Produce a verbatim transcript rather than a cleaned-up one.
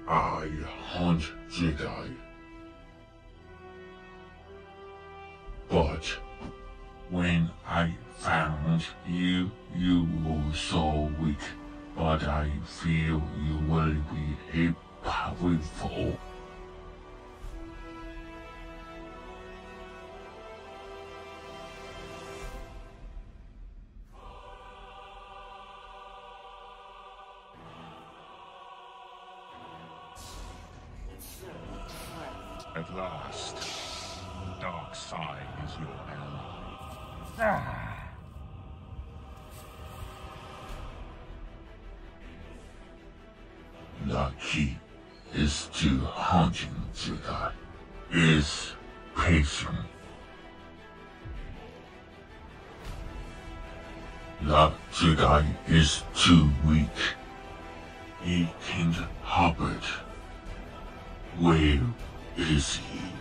I hunt Jedi. But when I found you, you were so weak. But I feel you will be powerful. At last, the dark side is your ally. Ah. The key is to hunting Jedi is patience. The Jedi is too weak. He can't help it. Where is he?